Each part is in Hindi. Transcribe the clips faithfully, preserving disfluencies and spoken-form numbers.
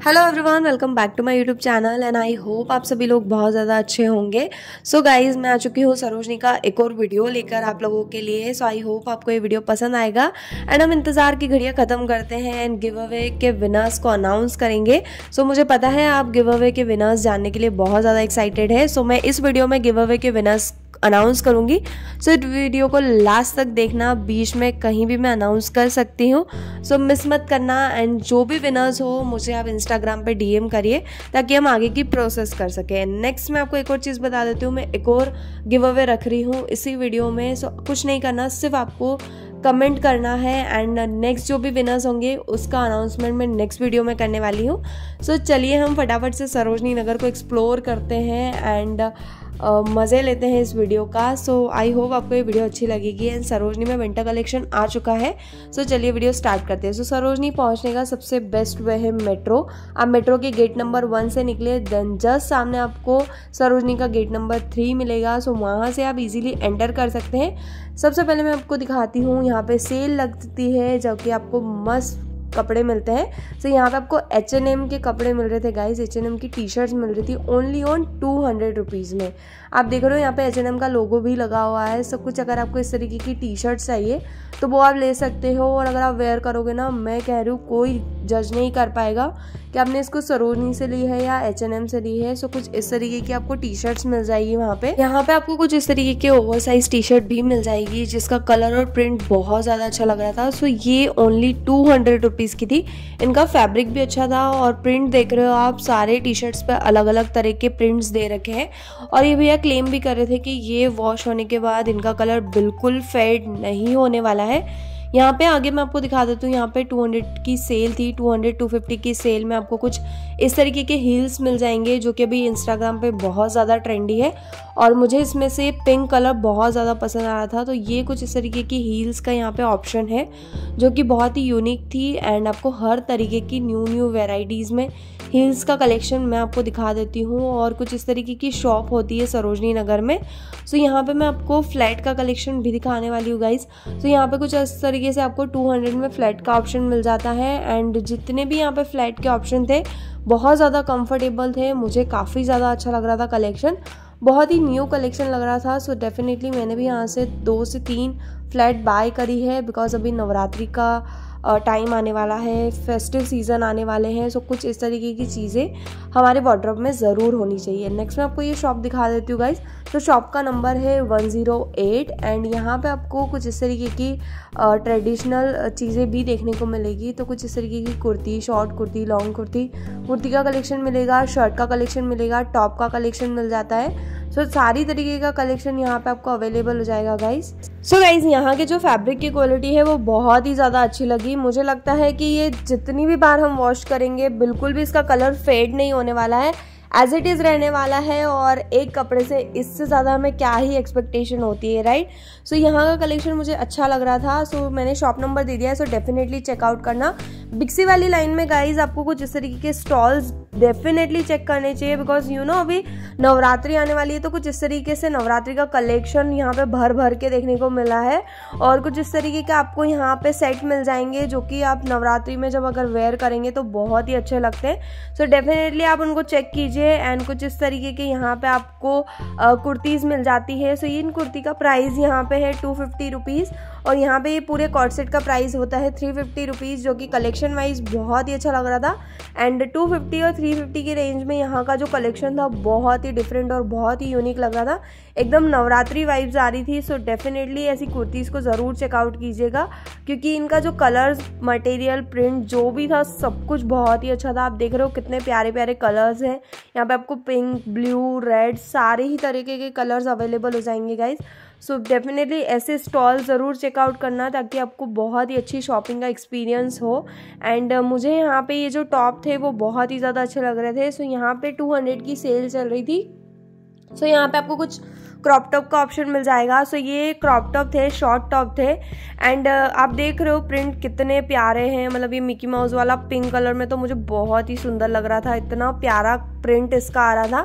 Hello everyone, welcome back to my YouTube channel and I hope आप सभी लोग बहुत ज़्यादा अच्छे होंगे। सो so गाइज, मैं आ चुकी हूँ सरोजनी का एक और वीडियो लेकर आप लोगों के लिए। सो आई होप आपको ये वीडियो पसंद आएगा एंड हम इंतज़ार की घड़ियाँ ख़त्म करते हैं एंड गिव अवे के विनर्स को अनाउंस करेंगे। सो so, मुझे पता है आप गिव अवे के विनर्स जानने के लिए बहुत ज़्यादा एक्साइटेड है। सो so, मैं इस वीडियो में गिव अवे के विनर्स अनाउंस करूंगी। सो so, वीडियो को लास्ट तक देखना, बीच में कहीं भी मैं अनाउंस कर सकती हूँ। सो so, मिस मत करना एंड जो भी विनर्स हो मुझे आप इंस्टाग्राम पे डीएम करिए ताकि हम आगे की प्रोसेस कर सकें। नेक्स्ट मैं आपको एक और चीज़ बता देती हूँ, मैं एक और गिव अवे रख रही हूँ इसी वीडियो में। सो so, कुछ नहीं करना, सिर्फ आपको कमेंट करना है एंड नेक्स्ट जो भी विनर्स होंगे उसका अनाउंसमेंट मैं नेक्स्ट वीडियो में करने वाली हूँ। सो so, चलिए हम फटाफट से सरोजनी नगर को एक्सप्लोर करते हैं एंड Uh, मज़े लेते हैं इस वीडियो का। सो आई होप आपको ये वीडियो अच्छी लगेगी एंड सरोजनी में विंटर कलेक्शन आ चुका है। सो so, चलिए वीडियो स्टार्ट करते हैं। सो so, सरोजनी पहुंचने का सबसे बेस्ट वे है मेट्रो। आप मेट्रो के गेट नंबर वन से निकले, देन जस्ट सामने आपको सरोजनी का गेट नंबर थ्री मिलेगा। सो so, वहाँ से आप इजीली एंटर कर सकते हैं। सबसे पहले मैं आपको दिखाती हूँ, यहाँ पे सेल लगती है जो कि आपको मस्त कपड़े मिलते हैं। सो so, यहाँ पे आपको एच एन एम के कपड़े मिल रहे थे गाइज, एच एन एम की टी शर्ट्स मिल रही थी only on two hundred rupees में। आप देख रहे हो यहाँ पे एच एन एम का लोगो भी लगा हुआ है सब कुछ। अगर आपको इस तरीके की टी शर्ट्स चाहिए तो वो आप ले सकते हो और अगर आप वेयर करोगे ना, मैं कह रही हूँ कोई जज नहीं कर पाएगा कि आपने इसको सरोजनी से ली है या एच एन एम से ली है। सो so, कुछ इस तरीके की आपको टी शर्ट्स मिल जाएगी वहाँ पे। यहाँ पे आपको कुछ इस तरीके के ओवर साइज टी शर्ट भी मिल जाएगी जिसका कलर और प्रिंट बहुत ज़्यादा अच्छा लग रहा था। सो so, ये ओनली टू हंड्रेड रुपीज़ की थी। इनका फैब्रिक भी अच्छा था और प्रिंट देख रहे हो आप, सारे टी शर्ट्स पे अलग अलग तरह के प्रिंट्स दे रखे हैं। और ये भैया क्लेम भी कर रहे थे कि ये वॉश होने के बाद इनका कलर बिल्कुल फेड नहीं होने वाला है। यहाँ पे आगे मैं आपको दिखा देती हूँ, यहाँ पे टू हंड्रेड की सेल थी, टू हंड्रेड टू फिफ्टी की सेल में आपको कुछ इस तरीके के हील्स मिल जाएंगे जो कि अभी इंस्टाग्राम पे बहुत ज़्यादा ट्रेंडी है और मुझे इसमें से पिंक कलर बहुत ज़्यादा पसंद आ रहा था। तो ये कुछ इस तरीके की हील्स का यहाँ पे ऑप्शन है जो कि बहुत ही यूनिक थी एंड आपको हर तरीके की न्यू न्यू वेराइटीज़ में हील्स का कलेक्शन मैं आपको दिखा देती हूँ। और कुछ इस तरीके की शॉप होती है सरोजनी नगर में। सो यहाँ पे मैं आपको फ्लैट का कलेक्शन भी दिखाने वाली हूँ गाइज। सो यहाँ पे कुछ इस तरीके से आपको टू हंड्रेड में फ्लैट का ऑप्शन मिल जाता है एंड जितने भी यहाँ पे फ्लैट के ऑप्शन थे बहुत ज़्यादा कंफर्टेबल थे। मुझे काफ़ी ज़्यादा अच्छा लग रहा था कलेक्शन, बहुत ही न्यू कलेक्शन लग रहा था। सो डेफिनेटली मैंने भी यहाँ से दो से तीन फ्लैट बाय करी है बिकॉज अभी नवरात्रि का टाइम आने वाला है, फेस्टिव सीज़न आने वाले हैं। सो कुछ इस तरीके की चीज़ें हमारे वार्डरोब में ज़रूर होनी चाहिए। नेक्स्ट मैं आपको ये शॉप दिखा देती हूँ गाइज। तो शॉप का नंबर है वन ज़ीरो एट एंड यहाँ पे आपको कुछ इस तरीके की ट्रेडिशनल चीज़ें भी देखने को मिलेगी। तो कुछ इस तरीके की कुर्ती, शॉर्ट कुर्ती, लॉन्ग कुर्ती, कुर्ती का कलेक्शन मिलेगा, शर्ट का कलेक्शन मिलेगा, टॉप का कलेक्शन मिल जाता है। सो so, सारी तरीके का कलेक्शन यहाँ पे आपको अवेलेबल हो जाएगा गाइज। सो गाइज, यहाँ के जो फैब्रिक की क्वालिटी है वो बहुत ही ज़्यादा अच्छी लगी। मुझे लगता है कि ये जितनी भी बार हम वॉश करेंगे बिल्कुल भी इसका कलर फेड नहीं होने वाला है, एज इट इज़ रहने वाला है। और एक कपड़े से इससे ज़्यादा हमें क्या ही एक्सपेक्टेशन होती है, राइट। सो so, यहाँ का कलेक्शन मुझे अच्छा लग रहा था। सो so, मैंने शॉप नंबर दे दिया है, सो डेफिनेटली चेकआउट करना। बिक्सी वाली लाइन में गाइज आपको कुछ इस तरीके के स्टॉल्स डेफिनेटली चेक करने चाहिए बिकॉज यू नो अभी नवरात्रि आने वाली है। तो कुछ इस तरीके से नवरात्रि का कलेक्शन यहाँ पे भर भर के देखने को मिला है और कुछ इस तरीके के आपको यहाँ पे सेट मिल जाएंगे जो कि आप नवरात्रि में जब अगर वेयर करेंगे तो बहुत ही अच्छे लगते हैं। सो डेफिनेटली आप उनको चेक कीजिए एंड कुछ इस तरीके के यहाँ पे आपको कुर्तीज़ मिल जाती है। सो इन कुर्ती का प्राइस यहाँ पे है टू फिफ्टी रुपीज़ और यहाँ पे ये पूरे कॉर्ड सेट का प्राइस होता है थ्री फिफ्टी रुपीज़ जो कि कलेक्शन वाइज बहुत ही अच्छा लग रहा था। एंड टू फिफ्टी और थ्री फिफ्टी की रेंज में यहाँ का जो कलेक्शन था बहुत ही डिफरेंट और बहुत ही यूनिक लग रहा था, एकदम नवरात्रि वाइब्स आ रही थी। सो डेफिनेटली ऐसी कुर्तीज़ को ज़रूर चेकआउट कीजिएगा क्योंकि इनका जो कलर्स, मटेरियल, प्रिंट जो भी था सब कुछ बहुत ही अच्छा था। आप देख रहे हो कितने प्यारे प्यारे कलर्स हैं यहाँ पे, आपको पिंक, ब्लू, रेड सारे ही तरीके के कलर्स अवेलेबल हो जाएंगे गाइज। सो डेफिनेटली ऐसे स्टॉल ज़रूर चेकआउट करना ताकि आपको बहुत ही अच्छी शॉपिंग का एक्सपीरियंस हो। एंड uh, मुझे यहाँ पे ये जो टॉप थे वो बहुत ही ज़्यादा अच्छे लग रहे थे। सो so, यहाँ पे टू हंड्रेड की सेल चल रही थी। सो so, यहाँ पे आपको कुछ क्रॉप टॉप का ऑप्शन मिल जाएगा। सो so, ये क्रॉप टॉप थे, शॉर्ट टॉप थे एंड uh, आप देख रहे हो प्रिंट कितने प्यारे हैं। मतलब ये मिकी माउस वाला पिंक कलर में तो मुझे बहुत ही सुंदर लग रहा था, इतना प्यारा प्रिंट इसका आ रहा था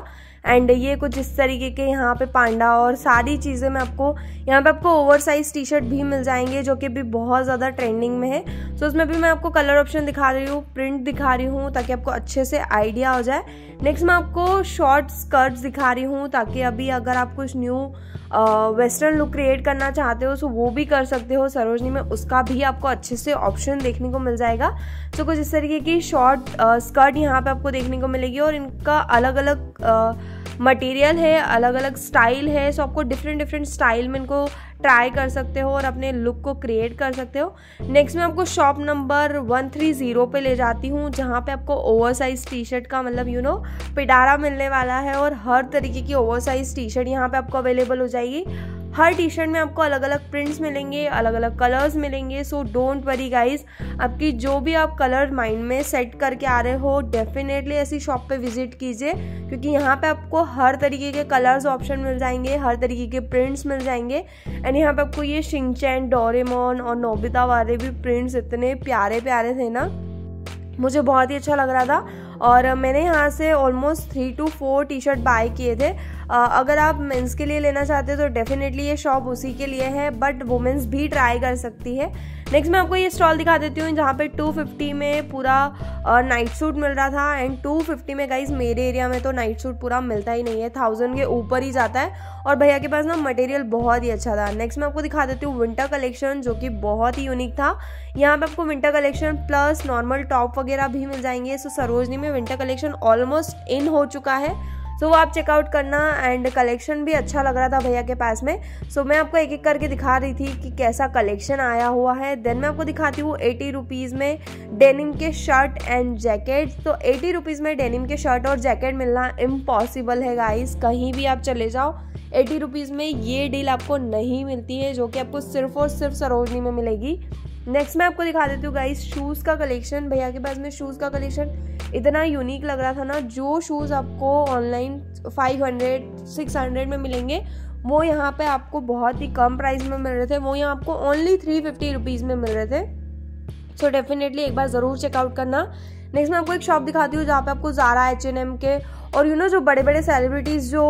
एंड ये कुछ इस तरीके के यहाँ पे पांडा और सारी चीज़ें मैं आपको यहाँ पे आपको ओवर साइज टी शर्ट भी मिल जाएंगे जो कि भी बहुत ज़्यादा ट्रेंडिंग में है। सो so, उसमें भी मैं आपको कलर ऑप्शन दिखा रही हूँ, प्रिंट दिखा रही हूँ ताकि आपको अच्छे से आइडिया हो जाए। नेक्स्ट मैं आपको शॉर्ट स्कर्ट्स दिखा रही हूँ ताकि अभी अगर आप कुछ न्यू वेस्टर्न लुक क्रिएट करना चाहते हो सो वो भी कर सकते हो सरोजनी में, उसका भी आपको अच्छे से ऑप्शन देखने को मिल जाएगा। तो कुछ इस तरीके की शॉर्ट स्कर्ट यहाँ पे आपको देखने को मिलेगी और इनका अलग अलग मटेरियल है, अलग अलग स्टाइल है। सो आपको डिफरेंट डिफरेंट स्टाइल में इनको ट्राई कर सकते हो और अपने लुक को क्रिएट कर सकते हो। नेक्स्ट मैं आपको shop number one three zero पे ले जाती हूँ जहाँ पे आपको ओवर साइज टी शर्ट का मतलब यू नो पिटारा मिलने वाला है और हर तरीके की ओवर साइज टी शर्ट यहाँ पे आपको अवेलेबल हो जाएगी। हर टी शर्ट में आपको अलग अलग प्रिंट्स मिलेंगे, अलग अलग कलर्स मिलेंगे। सो डोंट वरी गाइज, आपकी जो भी आप कलर माइंड में सेट करके आ रहे हो डेफिनेटली ऐसी शॉप पे विजिट कीजिए क्योंकि यहाँ पे आपको हर तरीके के कलर्स ऑप्शन मिल जाएंगे, हर तरीके के प्रिंट्स मिल जाएंगे। एंड यहाँ पे आपको ये शिनचैन, डोरेमोन और नोबिता वाले भी प्रिंट्स इतने प्यारे प्यारे थे ना, मुझे बहुत ही अच्छा लग रहा था और मैंने यहाँ से almost three two four T shirt buy किए थे। अगर आप मेंस के लिए लेना चाहते हो तो डेफिनेटली ये शॉप उसी के लिए है, बट वुमेन्स भी ट्राई कर सकती है। नेक्स्ट मैं आपको ये स्टॉल दिखा देती हूँ जहाँ पे टू फिफ्टी में पूरा नाइट सूट मिल रहा था। एंड टू फिफ्टी में गाइज मेरे एरिया में तो नाइट सूट पूरा मिलता ही नहीं है, थाउजेंड के ऊपर ही जाता है और भैया के पास ना मटेरियल बहुत ही अच्छा था। नेक्स्ट मैं आपको दिखा देती हूँ विंटर कलेक्शन जो कि बहुत ही यूनिक था। यहाँ पे आपको winter collection plus normal top वगैरह भी मिल जाएंगे। सो सरोजनी में विंटर कलेक्शन ऑलमोस्ट इन हो चुका है, सो so, वो आप चेकआउट करना। एंड कलेक्शन भी अच्छा लग रहा था भैया के पास में। सो so, मैं आपको एक एक करके दिखा रही थी कि कैसा कलेक्शन आया हुआ है। देन मैं आपको दिखाती हूँ एटी रुपीज़ में डेनिम के शर्ट एंड जैकेट। तो एटी रुपीज़ में डेनिम के शर्ट और जैकेट मिलना इम्पॉसिबल है गाइस, कहीं भी आप चले जाओ एटी रुपीज़ में ये डील आपको नहीं मिलती है जो कि आपको सिर्फ और सिर्फ सरोजनी में मिलेगी। नेक्स्ट मैं आपको दिखा देती हूँ गाइस शूज़ का कलेक्शन। भैया के पास में शूज़ का कलेक्शन इतना यूनिक लग रहा था ना, जो शूज़ आपको online five hundred six hundred में मिलेंगे वो यहाँ पे आपको बहुत ही कम प्राइस में मिल रहे थे, वो यहाँ आपको ओनली थ्री फिफ्टी रुपीज़ में मिल रहे थे। सो डेफिनेटली एक बार ज़रूर चेकआउट करना। नेक्स्ट मैं आपको एक शॉप दिखाती हूँ जहाँ पे आपको ज़ारा, एच एन एम के और यू नो जो बड़े बड़े सेलिब्रिटीज़ जो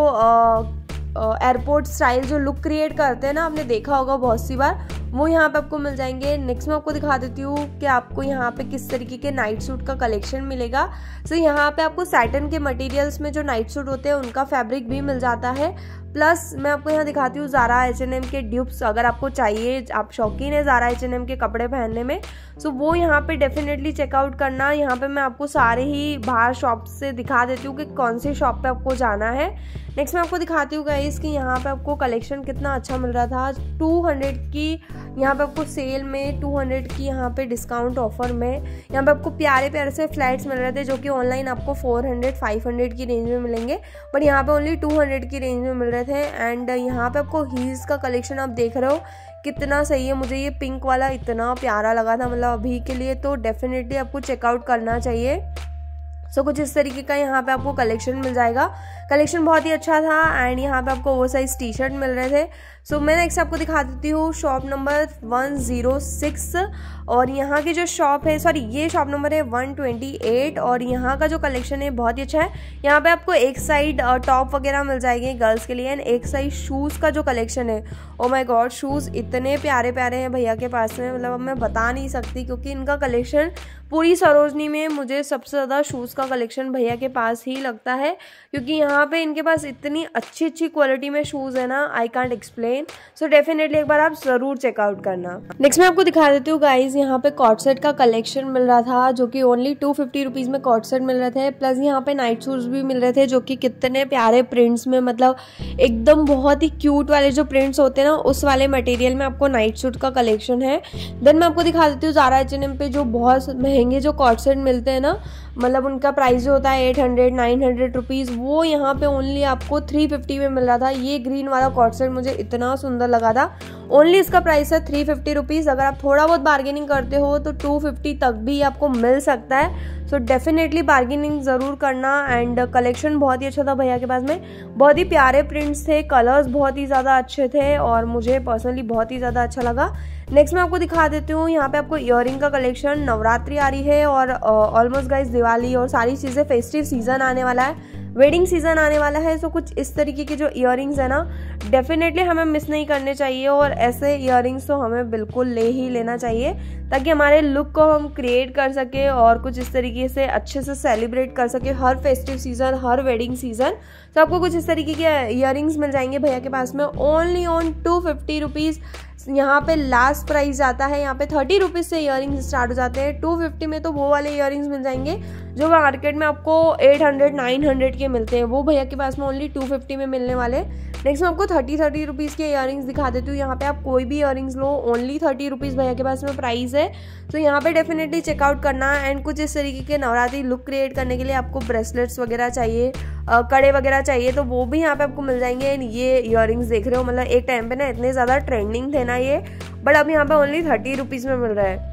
एयरपोर्ट स्टाइल जो लुक क्रिएट करते हैं ना, आपने देखा होगा बहुत सी बार, वो यहाँ पे आपको मिल जाएंगे। नेक्स्ट मैं आपको दिखा देती हूँ कि आपको यहाँ पे किस तरीके के नाइट सूट का कलेक्शन मिलेगा। सो so, यहाँ पे आपको सैटन के मटेरियल्स में जो नाइट सूट होते हैं उनका फैब्रिक भी मिल जाता है। प्लस मैं आपको यहाँ दिखाती हूँ ज़ारा, एच एन एम के ड्यूप्स अगर आपको चाहिए, आप शौकीन है ज़ारा, एच एन एम के कपड़े पहनने में, सो वो यहाँ पे डेफिनेटली चेकआउट करना। यहाँ पे मैं आपको सारे ही बाहर शॉप से दिखा देती हूँ कि कौन सी शॉप पे आपको जाना है। नेक्स्ट मैं आपको दिखाती हूँ गाइस कि यहाँ पे आपको कलेक्शन कितना अच्छा मिल रहा था। टू हंड्रेड की यहाँ पे आपको सेल में, टू हंड्रेड की यहाँ पे डिस्काउंट ऑफर में यहाँ पे आपको प्यारे प्यारे से फ्लैट्स मिल रहे थे जो कि ऑनलाइन आपको फोर हंड्रेड फाइव हंड्रेड की रेंज में मिलेंगे, बट यहाँ पे ओनली टू हंड्रेड की रेंज में मिल रहे थे। एंड यहाँ पे आपको हील्स का कलेक्शन आप देख रहे हो कितना सही है, मुझे ये पिंक वाला इतना प्यारा लगा था, मतलब अभी के लिए तो डेफिनेटली आपको चेकआउट करना चाहिए। सो so, कुछ इस तरीके का यहाँ पे आपको कलेक्शन मिल जाएगा। कलेक्शन बहुत ही अच्छा था एंड यहाँ पे आपको ओवर साइज टी शर्ट मिल रहे थे। सो so, मैं नेक्स्ट आपको दिखा देती हूँ shop number one zero six और यहाँ की जो शॉप है, सॉरी ये शॉप नंबर है वन ट्वेंटी एट और यहाँ का जो कलेक्शन है बहुत ही अच्छा है। यहाँ पे आपको एक साइड टॉप वगैरह मिल जाएंगे गर्ल्स के लिए एंड एक साइड शूज़ का जो कलेक्शन है, ओ माय गॉड शूज़ इतने प्यारे प्यारे हैं भैया के पास में, मतलब अब मैं बता नहीं सकती क्योंकि इनका कलेक्शन पूरी सरोजनी में मुझे सबसे ज़्यादा शूज़ का कलेक्शन भैया के पास ही लगता है क्योंकि यहाँ पे इनके पास इतनी अच्छी अच्छी क्वालिटी में शूज़ है ना, I can't explain. So definitely एक बार आप ज़रूर चेकआउट करना। नेक्स्ट मैं आपको दिखा देती हूँ गाइज, यहाँ पे कॉट सेट का कलेक्शन मिल रहा था जो कि ओनली टू फिफ्टी रुपीज़ में कॉट सेट मिल रहे थे। प्लस यहाँ पे नाइट शूज़ भी मिल रहे थे जो कि कितने प्यारे प्रिंट्स में, मतलब एकदम बहुत ही क्यूट वाले जो प्रिंट्स होते हैं ना उस वाले मटेरियल में आपको नाइट सूट का कलेक्शन है। देन मैं आपको दिखा देती हूँ ज़ारा, एच एन एम पे जो बहुत महंगे जो कॉट सेट मिलते हैं ना, मतलब उनका प्राइस जो होता है eight hundred nine hundred rupees, वो यहाँ पे ओनली आपको थ्री फिफ्टी में मिल रहा था। ये ग्रीन वाला कॉट सेट मुझे इतना सुंदर लगा था, ओनली इसका प्राइस है थ्री फिफ्टी रुपीज़। अगर आप थोड़ा बहुत बार्गेनिंग करते हो तो टू फिफ्टी तक भी आपको मिल सकता है। सो डेफिनेटली बार्गेनिंग ज़रूर करना। एंड कलेक्शन बहुत ही अच्छा था भैया के पास में, बहुत ही प्यारे प्रिंट्स थे, कलर्स बहुत ही ज़्यादा अच्छे थे और मुझे पर्सनली बहुत ही ज़्यादा अच्छा लगा। नेक्स्ट मैं आपको दिखा देती हूँ, यहाँ पे आपको ईयरिंग का कलेक्शन, नवरात्रि आ रही है और ऑलमोस्ट गाइस दिवाली और सारी चीज़ें फेस्टिव सीजन आने वाला है। वेडिंग सीजन आने वाला है, सो कुछ इस तरीके के जो ईयरिंग्स है ना डेफिनेटली हमें मिस नहीं करने चाहिए, और ऐसे ईयरिंग्स तो हमें बिल्कुल ले ही लेना चाहिए ताकि हमारे लुक को हम क्रिएट कर सके और कुछ इस तरीके से अच्छे से सेलिब्रेट कर सके हर फेस्टिव सीजन, हर वेडिंग सीजन। तो आपको कुछ इस तरीके के ईयरिंग्स मिल जाएंगे भैया के पास में only on two fifty rupees. यहाँ पे लास्ट प्राइस आता है, यहाँ पे थर्टी रुपीज़ से इयरिंग्स स्टार्ट हो जाते हैं। टू फिफ्टी में तो वो वाले इयरिंग्स मिल जाएंगे जो मार्केट में आपको एट हंड्रेड नाइन हंड्रेड के मिलते हैं, वो भैया के पास में ओनली टू फिफ्टी में मिलने वाले। नेक्स्ट मैं आपको थर्टी थर्टी रुपीज़ के इयरिंग्स दिखा देती हूँ। यहाँ पे आप कोई भी इयरिंग्स लो, ओनली थर्टी रुपीज़ भैया के पास में प्राइस है। तो यहाँ पे डेफिनेटली चेकआउट करना। एंड कुछ इस तरीके के नवरात्रि लुक क्रिएट करने के लिए आपको ब्रेसलेट्स वगैरह चाहिए, कड़े वगैरह चाहिए, तो वो भी यहाँ पे आपको मिल जाएंगे। एंड ये इयरिंग्स देख रहे हो, मतलब एक टाइम पे ना इतने ज़्यादा ट्रेंडिंग थे ना ये, बट अब यहाँ पे ओनली थर्टी रुपीज़ में मिल रहा है।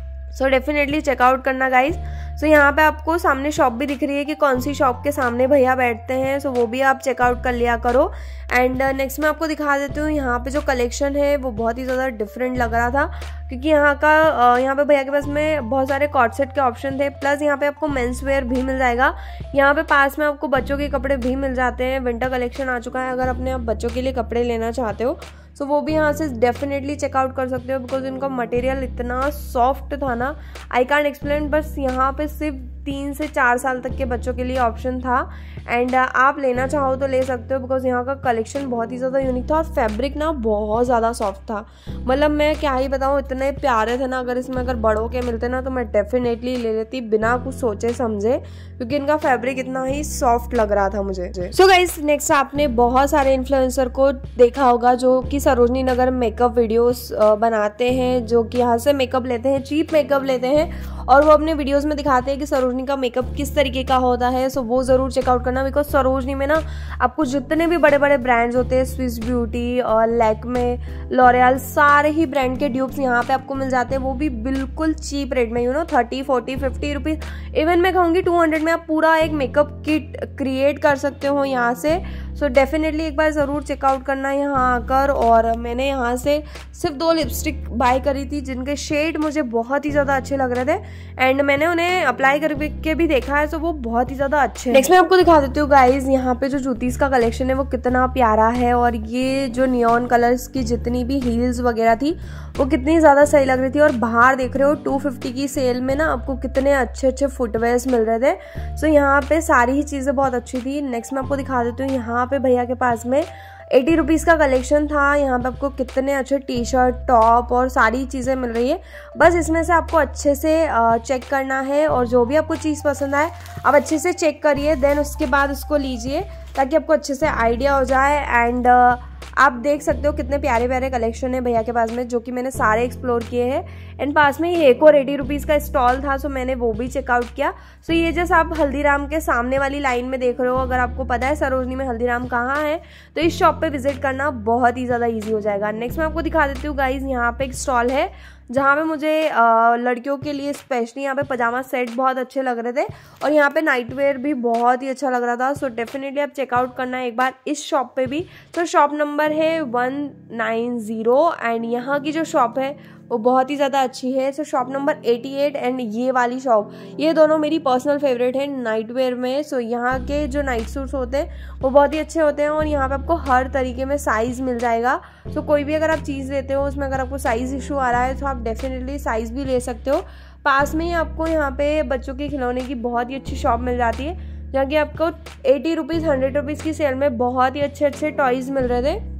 सो डेफिनेटली चेकआउट करना गाइज। सो so, यहाँ पे आपको सामने शॉप भी दिख रही है कि कौन सी शॉप के सामने भैया बैठते हैं, सो so, वो भी आप चेकआउट कर लिया करो। एंड नेक्स्ट मैं आपको दिखा देती हूँ, यहाँ पे जो कलेक्शन है वो बहुत ही ज़्यादा डिफरेंट लग रहा था, क्योंकि यहाँ का यहाँ पे भैया के पास में बहुत सारे कॉर्ड सेट के ऑप्शन थे, प्लस यहाँ पे आपको मेंस वेयर भी मिल जाएगा। यहाँ पे पास में आपको बच्चों के कपड़े भी मिल जाते हैं। विंटर कलेक्शन आ चुका है, अगर अपने आप बच्चों के लिए कपड़े लेना चाहते हो तो वो भी यहाँ से डेफिनेटली चेकआउट कर सकते हो, बिकॉज इनका मटेरियल इतना सॉफ्ट था ना, आई कैन एक्सप्लेन। बस यहाँ पे सिर्फ तीन से चार साल तक के बच्चों के लिए ऑप्शन था, एंड आप लेना चाहो तो ले सकते हो, बिकॉज यहाँ का कलेक्शन बहुत ही ज़्यादा यूनिक था और फैब्रिक ना बहुत ज़्यादा सॉफ्ट था। मतलब मैं क्या ही बताऊँ, इतने प्यारे थे ना, अगर इसमें अगर बड़ों के मिलते ना तो मैं डेफिनेटली ले लेती बिना कुछ सोचे समझे, क्योंकि इनका फैब्रिक इतना ही सॉफ्ट लग रहा था मुझे। सो गाइस, नेक्स्ट आपने बहुत सारे इन्फ्लुएंसर को देखा होगा जो कि सरोजनी नगर मेकअप वीडियोस बनाते हैं, जो कि यहाँ से मेकअप लेते हैं, चीप मेकअप लेते हैं, और वो अपने वीडियोस में दिखाते हैं कि सरोजनी का मेकअप किस तरीके का होता है। सो वो ज़रूर चेकआउट करना, बिकॉज सरोजनी में ना आपको जितने भी बड़े बड़े ब्रांड्स होते हैं, स्विस ब्यूटी और लैक्मे, लॉरियल, सारे ही ब्रांड के ड्यूब्स यहाँ पे आपको मिल जाते हैं, वो भी बिल्कुल चीप रेट में, you know thirty forty fifty rupees, even मैं कहूँगी टू हंड्रेड में आप पूरा एक मेकअप किट क्रिएट कर सकते हो यहाँ से। सो so डेफिनेटली एक बार ज़रूर चेकआउट करना यहाँ आकर। और मैंने यहाँ से सिर्फ दो लिपस्टिक बाय करी थी जिनके शेड मुझे बहुत ही ज़्यादा अच्छे लग रहे थे, एंड मैंने उन्हें अप्लाई करके भी देखा है, तो वो बहुत ही ज़्यादा अच्छे हैं। नेक्स्ट मैं आपको दिखा देती हूँ गाइज, यहाँ पे जो जूतीस का कलेक्शन है वो कितना प्यारा है, और ये जो नियॉन कलर्स की जितनी भी हील्स वगैरह थी वो कितनी ज़्यादा सही लग रही थी। और बाहर देख रहे हो टू फिफ्टी की सेल में ना आपको कितने अच्छे अच्छे फुटवेयर्स मिल रहे थे। सो so, यहाँ पे सारी ही चीज़ें बहुत अच्छी थी। नेक्स्ट मैं आपको दिखा देती हूँ, यहाँ पे भैया के पास में एटी रुपीज़ का कलेक्शन था। यहाँ पे आपको कितने अच्छे टी शर्ट, टॉप और सारी चीज़ें मिल रही है। बस इसमें से आपको अच्छे से चेक करना है, और जो भी आपको चीज़ पसंद आए आप अच्छे से चेक करिए, देन उसके बाद उसको लीजिए ताकि आपको अच्छे से आइडिया हो जाए। एंड आप देख सकते हो कितने प्यारे प्यारे कलेक्शन है भैया के पास में, जो कि मैंने सारे एक्सप्लोर किए हैं। एंड पास में ही एक और एटी रुपीज़ का स्टॉल था, सो मैंने वो भी चेकआउट किया। सो ये जैसे आप हल्दीराम के सामने वाली लाइन में देख रहे हो, अगर आपको पता है सरोजनी में हल्दीराम कहाँ है तो इस शॉप पे विजिट करना बहुत ही ज़्यादा ईजी हो जाएगा। नेक्स्ट मैं आपको दिखा देती हूँ गाइज, यहाँ पे एक स्टॉल है जहाँ पे मुझे आ, लड़कियों के लिए स्पेशली यहाँ पे पजामा सेट बहुत अच्छे लग रहे थे, और यहाँ पे नाइट वेयर भी बहुत ही अच्छा लग रहा था। सो डेफिनेटली आप चेकआउट करना एक बार इस शॉप पे भी। तो शॉप नंबर है वन नाइन ज़ीरो, एंड यहाँ की जो शॉप है वो बहुत ही ज़्यादा अच्छी है। So shop number eighty eight and ये वाली शॉप, ये दोनों मेरी पर्सनल फेवरेट है नाइट वेयर में। सो यहाँ के जो नाइट सूट्स होते हैं वो बहुत ही अच्छे होते हैं, और यहाँ पे आपको हर तरीके में साइज़ मिल जाएगा। सो कोई भी अगर आप चीज़ लेते हो उसमें अगर आपको साइज़ इशू आ रहा है तो आप डेफिनेटली साइज़ भी ले सकते हो। पास में ही आपको यहाँ पे बच्चों के खिलौने की बहुत ही अच्छी शॉप मिल जाती है, जहाँ की आपको एटी रुपीज़ हंड्रेड रुपीज़ की सेल में बहुत ही अच्छे अच्छे टॉयज़ मिल रहे थे।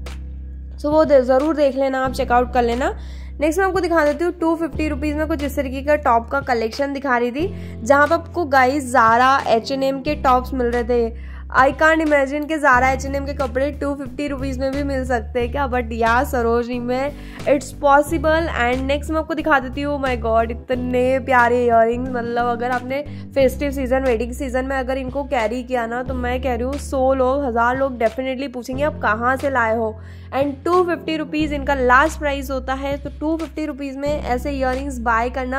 सो वो ज़रूर देख लेना, आप चेकआउट कर लेना। नेक्स्ट मैं आपको दिखा देती हूँ, टू फिफ्टी रुपीज़ में कुछ इस तरीके का टॉप का कलेक्शन दिखा रही थी, जहाँ पर आपको guys Zara, H and M के टॉप्स मिल रहे थे। आई कांट इमेजिन कि ज़ारा, एच एंड एम के कपड़े टू फिफ्टी रुपीज़ में भी मिल सकते हैं क्या, बट यार सरोजनी में इट्स पॉसिबल। एंड नेक्स्ट मैं आपको दिखा देती हूँ, माय गॉड इतने प्यारे इयररिंग्स, मतलब अगर आपने फेस्टिव सीजन, वेडिंग सीजन में अगर इनको कैरी किया ना तो मैं कह रही हूँ सौ लोग, हज़ार लोग डेफिनेटली पूछेंगे आप कहाँ से लाए हो। एंड टू फिफ्टी रुपीज़ इनका लास्ट प्राइस होता है, तो टू फिफ्टी रुपीज़ में ऐसे इयररिंग्स बाय करना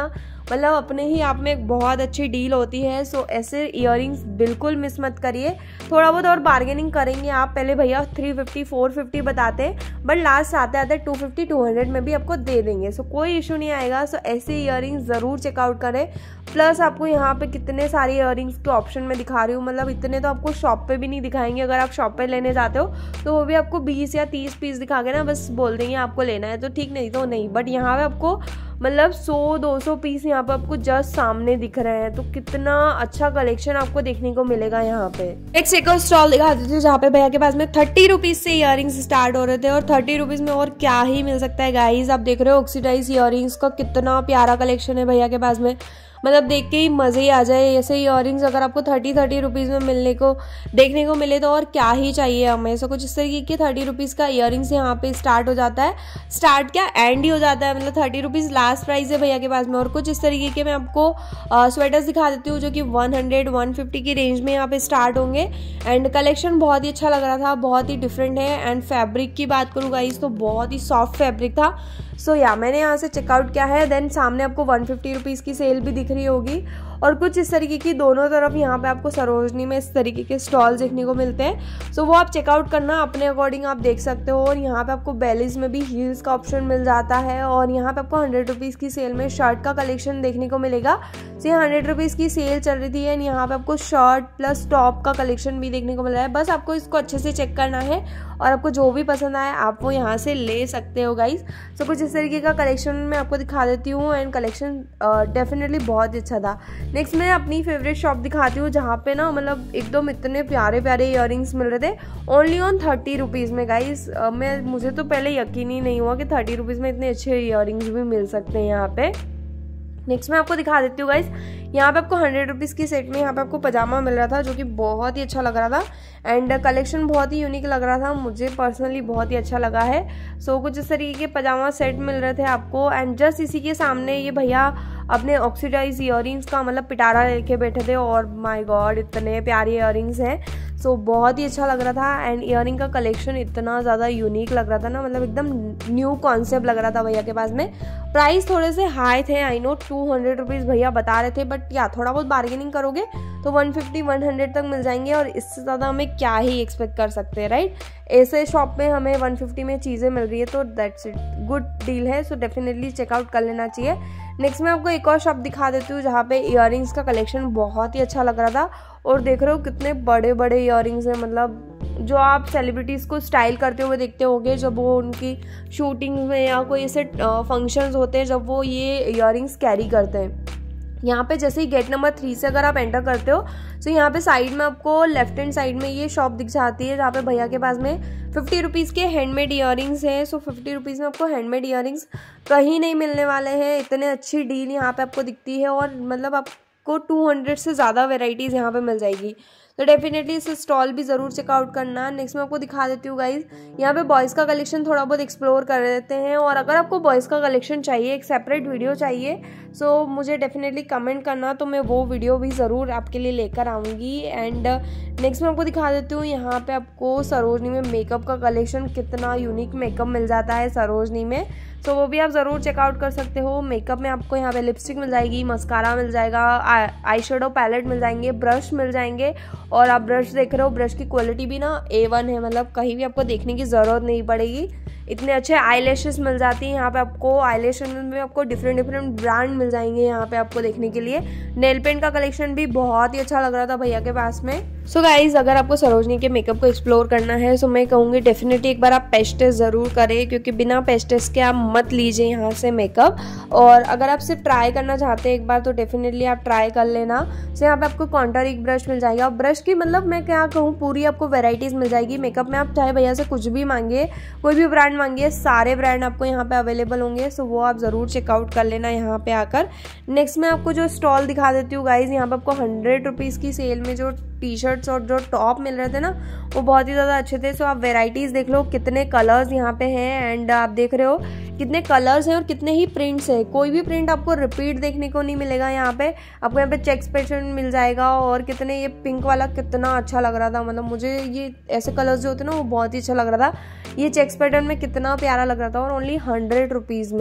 मतलब अपने ही आप में एक बहुत अच्छी डील होती है। सो ऐसे ईयरिंग्स बिल्कुल मिस मत करिए। थोड़ा बहुत और बार्गेनिंग करेंगे आप, पहले भैया थ्री फिफ्टी फोर फिफ्टी बताते हैं, बट लास्ट आते आते टू फिफ्टी टू हंड्रेड में भी आपको दे देंगे। सो कोई इशू नहीं आएगा। सो ऐसे ईयरिंग्स ज़रूर चेकआउट करें। प्लस आपको यहाँ पे कितने सारे ईयरिंग्स के ऑप्शन में दिखा रही हूँ, मतलब इतने तो आपको शॉप पे भी नहीं दिखाएंगे। अगर आप शॉप पे लेने जाते हो तो वो भी आपको बीस या तीस पीस दिखा के ना बस बोल देंगे आपको लेना है तो ठीक, नहीं तो नहीं। बट यहाँ पे आपको मतलब सौ दो सौ पीस यहाँ पे आपको जस्ट सामने दिख रहे हैं, तो कितना अच्छा कलेक्शन आपको देखने को मिलेगा यहाँ पे। नेक्स्ट एक और स्टॉल दिखा देती हूँ जहाँ पे भैया के पास में थर्टी रुपीज से इयरिंग्स स्टार्ट हो रहे थे, और थर्टी रुपीज में और क्या ही मिल सकता है गाइज। आप देख रहे हो ऑक्सीडाइज इयरिंग्स का कितना प्यारा कलेक्शन है भैया के पास में, मतलब देख के ही मज़े ही आ जाए। ऐसे इयरिंग्स अगर आपको थर्टी थर्टी रुपीज़ में मिलने को देखने को मिले तो और क्या ही चाहिए हमें। सो कुछ इस तरीके के थर्टी रुपीज़ का इयरिंग्स यहाँ पे स्टार्ट हो जाता है, स्टार्ट क्या एंड ही हो जाता है, मतलब थर्टी रुपीज़ लास्ट प्राइस है भैया के पास में। और कुछ इस तरीके के मैं आपको स्वेटर्स दिखा देती हूँ जो कि वन हंड्रेड वन फिफ्टी की रेंज में यहाँ पे स्टार्ट होंगे। एंड कलेक्शन बहुत ही अच्छा लग रहा था, बहुत ही डिफरेंट है। एंड फैब्रिक की बात करूँ गाइस तो बहुत ही सॉफ्ट फैब्रिक था। सो so, या yeah, मैंने यहाँ से चेकआउट किया है। देन सामने आपको वन फिफ्टी रुपीज़ की सेल भी दिख रही होगी, और कुछ इस तरीके की दोनों तरफ यहाँ पे आपको सरोजनी में इस तरीके के स्टॉल देखने को मिलते हैं। सो so, वो आप चेकआउट करना अपने अकॉर्डिंग आप देख सकते हो। और यहाँ पे आपको बेलीज में भी हील्स का ऑप्शन मिल जाता है, और यहाँ पे आपको हंड्रेड रुपीज़ की सेल में शर्ट का कलेक्शन देखने को मिलेगा। सो so, ये हंड्रेड रुपीज़ की सेल चल रही थी, एंड यहाँ पे आपको शर्ट प्लस टॉप का कलेक्शन भी देखने को मिल रहा है। बस आपको इसको अच्छे से चेक करना है, और आपको जो भी पसंद आए आप वो यहाँ से ले सकते हो गाइज। सो so, कुछ इस तरीके का कलेक्शन मैं आपको दिखा देती हूँ, एंड कलेक्शन डेफिनेटली बहुत ही अच्छा था। नेक्स्ट मैं अपनी फेवरेट शॉप दिखाती हूँ जहाँ पे ना मतलब एकदम इतने प्यारे प्यारे इयरिंग्स मिल रहे थे ओनली ऑन थर्टी रुपीज़ में गाइज। मैं मुझे तो पहले यकीन ही नहीं हुआ कि थर्टी रुपीज़ में इतने अच्छे इयरिंग्स भी मिल सकते हैं यहाँ पे। नेक्स्ट मैं आपको दिखा देती हूँ गाइस, यहाँ पे आपको हंड्रेड रुपीज़ की सेट में यहाँ पे आपको पजामा मिल रहा था जो कि बहुत ही अच्छा लग रहा था, एंड कलेक्शन बहुत ही यूनिक लग रहा था, मुझे पर्सनली बहुत ही अच्छा लगा है। सो so, कुछ इस तरीके के पजामा सेट मिल रहे थे आपको, एंड जस्ट इसी के सामने ये भैया अपने ऑक्सीडाइज इयरिंग्स का मतलब पिटारा लेके बैठे थे, और माय गॉड इतने प्यारे इयरिंग्स हैं। सो so, बहुत ही अच्छा लग रहा था, एंड इयरिंग का कलेक्शन इतना ज़्यादा यूनिक लग रहा था ना, मतलब एकदम न्यू कॉन्सेप्ट लग रहा था भैया के पास में। प्राइस थोड़े से हाई थे, I know two hundred rupees भैया बता रहे थे, बट या थोड़ा बहुत बार्गेनिंग करोगे तो वन फिफ्टी वन हंड्रेड तक मिल जाएंगे, और इससे ज़्यादा हमें क्या ही एक्सपेक्ट कर सकते हैं, राइट। ऐसे शॉप में हमें वन फिफ्टी में चीज़ें मिल रही है तो दैट्स इट, गुड डील है। सो डेफिनेटली चेकआउट कर लेना चाहिए। नेक्स्ट मैं आपको एक और शॉप दिखा देती हूँ जहाँ पे इयरिंग्स का कलेक्शन बहुत ही अच्छा लग रहा था, और देख रहे हो कितने बड़े बड़े इयरिंग्स हैं, मतलब जो आप सेलिब्रिटीज़ को स्टाइल करते हुए देखते होंगे जब वो उनकी शूटिंग्स में या कोई ऐसे फंक्शंस होते हैं जब वो ये इयरिंग्स कैरी करते हैं। यहाँ पे जैसे ही गेट नंबर थ्री से अगर आप एंटर करते हो तो यहाँ पे साइड में आपको लेफ्ट हैंड साइड में ये शॉप दिख जाती है जहाँ पे भैया के पास में फिफ्टी रुपीज़ के हैंडमेड इयरिंग्स हैं। सो फिफ्टी रुपीज़ में आपको हैंडमेड इयरिंग्स कहीं नहीं मिलने वाले हैं, इतने अच्छी डील यहाँ पे आपको दिखती है, और मतलब आपको टू हंड्रेड से ज़्यादा वेराइटीज़ यहाँ पे मिल जाएगी। तो डेफिनेटली इस स्टॉल भी ज़रूर चेकआउट करना। नेक्स्ट मैं आपको दिखा देती हूँ गाइज, यहाँ पे बॉयज़ का कलेक्शन थोड़ा बहुत एक्सप्लोर कर देते हैं, और अगर आपको बॉयज़ का कलेक्शन चाहिए, एक सेपरेट वीडियो चाहिए, सो मुझे डेफिनेटली कमेंट करना, तो मैं वो वीडियो भी ज़रूर आपके लिए लेकर आऊँगी। एंड नेक्स्ट मैं आपको दिखा देती हूँ, यहाँ पे आपको सरोजनी में मेकअप का कलेक्शन, कितना यूनिक मेकअप मिल जाता है सरोजनी में, सो वो भी आप ज़रूर चेकआउट कर सकते हो। मेकअप में आपको यहाँ पे लिपस्टिक मिल जाएगी, मस्कारा मिल जाएगा, आई शेडो पैलेट मिल जाएंगे, ब्रश मिल जाएंगे, और आप ब्रश देख रहे हो, ब्रश की क्वालिटी भी ना ए वन है, मतलब कहीं भी आपको देखने की ज़रूरत नहीं पड़ेगी, इतने अच्छे आई लैशेस मिल जाती हैं यहाँ पे आपको। आई लैशेस में आपको डिफरेंट डिफरेंट ब्रांड मिल जाएंगे यहाँ पे आपको देखने के लिए। नेल पेंट का कलेक्शन भी बहुत ही अच्छा लग रहा था भैया के पास में। सो so गाइज, अगर आपको सरोजनी के मेकअप को एक्सप्लोर करना है तो मैं कहूँगी डेफिनेटली एक बार आप पेस्ट टेस्ट ज़रूर करें, क्योंकि बिना पेस्ट टेस्ट के आप मत लीजिए यहाँ से मेकअप। और अगर आप सिर्फ ट्राई करना चाहते हैं एक बार तो डेफिनेटली आप ट्राई कर लेना। सो यहाँ पे आपको कॉन्टर एक ब्रश मिल जाएगा, ब्रश की मतलब मैं क्या कहूँ पूरी आपको वेराइटीज़ मिल जाएगी। मेकअप में आप चाहे भैया से कुछ भी मांगिए, कोई भी ब्रांड मांगिए, सारे ब्रांड आपको यहाँ पे अवेलेबल होंगे। सो वो आप ज़रूर चेकआउट कर लेना यहाँ पे आकर। नेक्स्ट मैं आपको जो स्टॉल दिखा देती हूँ गाइज, यहाँ पे आपको हंड्रेड रुपीज़ की सेल में जो टी शर्ट्स और जो टॉप मिल रहे थे ना वो बहुत ही ज़्यादा अच्छे थे। सो आप वेराइटीज़ देख लो, कितने कलर्स यहाँ पे हैं, एंड आप देख रहे हो कितने कलर्स हैं और कितने ही प्रिंट्स हैं। कोई भी प्रिंट आपको रिपीट देखने को नहीं मिलेगा यहाँ पे। आपको यहाँ पे चेक्स पैटर्न मिल जाएगा, और कितने ये पिंक वाला कितना अच्छा लग रहा था, मतलब मुझे ये ऐसे कलर्स जो होते हैं ना वो बहुत ही अच्छा लग रहा था। ये चेक्स पैटर्न में कितना प्यारा लग रहा था, और ओनली हंड्रेड रुपीज़ में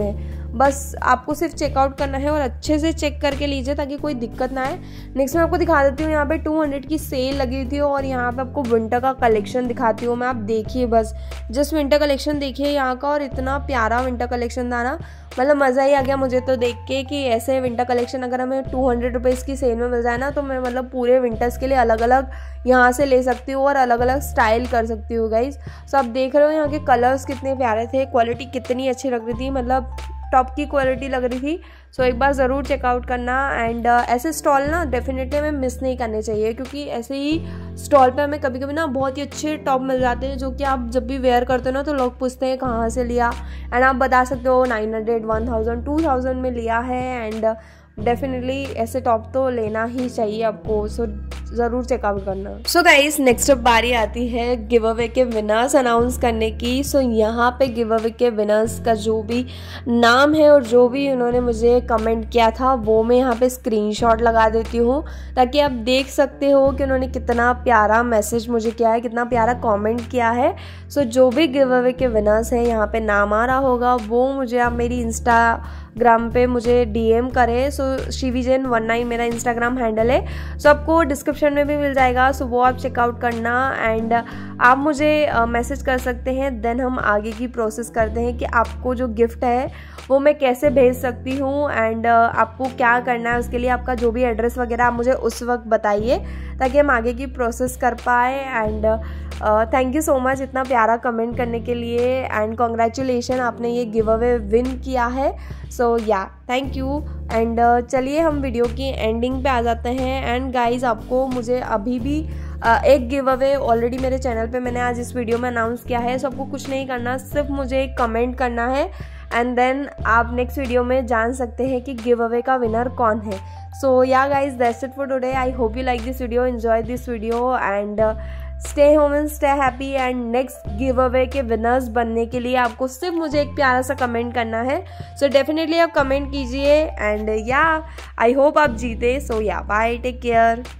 बस आपको सिर्फ चेकआउट करना है और अच्छे से चेक करके लीजिए ताकि कोई दिक्कत ना आए। नेक्स्ट मैं आपको दिखा देती हूँ, यहाँ पे टू हंड्रेड की सेल लगी थी और यहाँ पे आपको विंटर का कलेक्शन दिखाती हूँ मैं। आप देखिए बस जस्ट विंटर कलेक्शन देखिए यहाँ का, और इतना प्यारा विंटर कलेक्शन था ना, मतलब मज़ा ही आ गया मुझे तो देख के कि ऐसे विंटर कलेक्शन अगर हमें टू हंड्रेड रुपीज़ की सेल में मिल जाए ना, तो मैं मतलब पूरे विंटर्स के लिए अलग अलग यहाँ से ले सकती हूँ और अलग अलग स्टाइल कर सकती हूँ गाइज। सो आप देख रहे हो यहाँ के कलर्स कितने प्यारे थे, क्वालिटी कितनी अच्छी लग रही थी, मतलब टॉप की क्वालिटी लग रही थी। सो so, एक बार ज़रूर चेकआउट करना। एंड uh, ऐसे स्टॉल ना डेफिनेटली हमें मिस नहीं करने चाहिए, क्योंकि ऐसे ही स्टॉल पे हमें कभी कभी ना बहुत ही अच्छे टॉप मिल जाते हैं जो कि आप जब भी वेयर करते हो ना तो लोग पूछते हैं कहाँ से लिया, एंड आप बता सकते हो nine hundred one thousand two thousand में लिया है। एंड डेफिनेटली ऐसे टॉप तो लेना ही चाहिए आपको, सो ज़रूर चेकआउट करना। सो गाइस नेक्स्ट अप बारी आती है गिव अवे के विनर्स अनाउंस करने की। सो so, यहाँ पे गिव अवे के विनर्स का जो भी नाम है और जो भी उन्होंने मुझे कमेंट किया था वो मैं यहाँ पे स्क्रीनशॉट लगा देती हूँ ताकि आप देख सकते हो कि उन्होंने कितना प्यारा मैसेज मुझे किया है, कितना प्यारा कॉमेंट किया है। सो so, जो भी गिव अवे के विनर्स हैं यहाँ पे नाम आ रहा होगा वो मुझे आप मेरी इंस्टाग्राम पे मुझे डीएम करें। सो शिवीजैन वन नाइन मेरा इंस्टाग्राम हैंडल है, सो so, आपको डिस्क्रिप्शन में भी मिल जाएगा। सो so, वो आप चेकआउट करना एंड आप मुझे मैसेज uh, कर सकते हैं। देन हम आगे की प्रोसेस करते हैं कि आपको जो गिफ्ट है वो मैं कैसे भेज सकती हूँ एंड uh, आपको क्या करना है। उसके लिए आपका जो भी एड्रेस वगैरह आप मुझे उस वक्त बताइए ताकि हम आगे की प्रोसेस कर पाए। And thank you so much इतना प्यारा कमेंट करने के लिए एंड कॉन्ग्रेचुलेशन, आपने ये गिव अवे विन किया है। सो या थैंक यू। एंड चलिए हम वीडियो की एंडिंग पे आ जाते हैं। एंड गाइज आपको मुझे अभी भी uh, एक गिव अवे ऑलरेडी मेरे चैनल पे मैंने आज इस वीडियो में अनाउंस किया है। सो आपको कुछ नहीं करना, सिर्फ मुझे एक कमेंट करना है एंड देन आप नेक्स्ट वीडियो में जान सकते हैं कि गिव अवे का विनर कौन है। So yeah guys that's it for today. I hope you like this video, enjoy this video and stay home and stay happy. And next give away के विनर्स बनने के लिए आपको सिर्फ मुझे एक प्यारा सा कमेंट करना है। सो डेफिनेटली आप कमेंट कीजिए एंड या आई होप आप जीते। सो या बाय, टेक केयर।